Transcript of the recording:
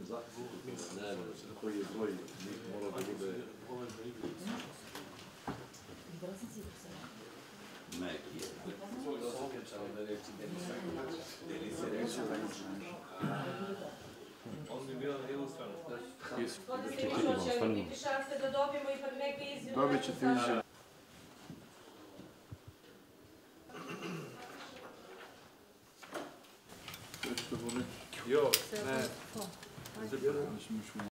Ne, koji je broj njih mora da bude... Neki je. Dobit ćete izjavu. Jo, ne.